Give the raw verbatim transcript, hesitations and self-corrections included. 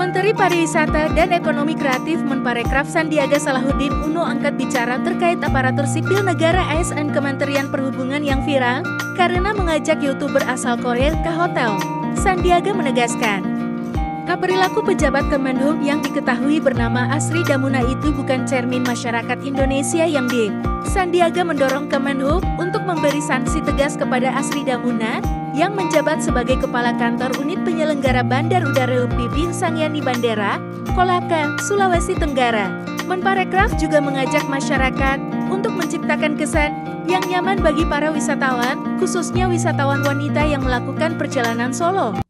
Menteri Pariwisata dan Ekonomi Kreatif Menparekraf Sandiaga Salahuddin Uno angkat bicara terkait aparatur sipil negara A S N Kementerian Perhubungan yang viral karena mengajak YouTuber asal Korea ke hotel. Sandiaga menegaskan, perilaku pejabat Kemenhub yang diketahui bernama Asri Damuna itu bukan cermin masyarakat Indonesia yang baik. Sandiaga mendorong Kemenhub untuk memberi sanksi tegas kepada Asri Damuna yang menjabat sebagai Kepala Kantor Unit Penyelenggara Bandar Udara U P I Sangyani Bandara, Kolaka, Sulawesi Tenggara. Menparekraf juga mengajak masyarakat untuk menciptakan kesan yang nyaman bagi para wisatawan, khususnya wisatawan wanita yang melakukan perjalanan solo.